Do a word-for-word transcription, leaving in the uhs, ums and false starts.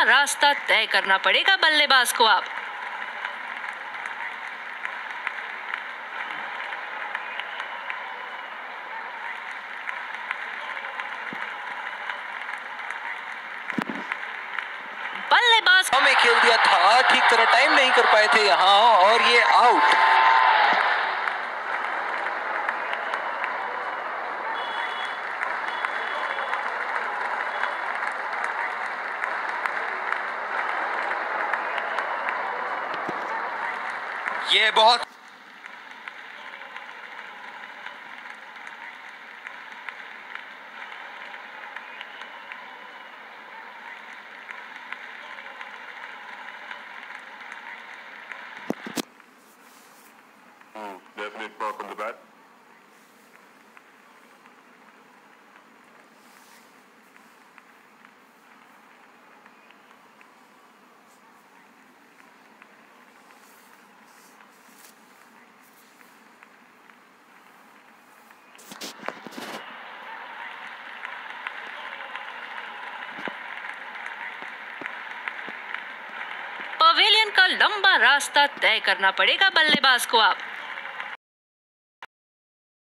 रास्ता तय करना पड़ेगा बल्लेबाज को अब। बल्लेबाज में खेल दिया था, ठीक तरह टाइम नहीं कर पाए थे यहाँ और ये आउट। ये बहुत definite mark on the bat. Pavilion का लंबा रास्ता तय करना पड़ेगा बल्लेबाज को अब।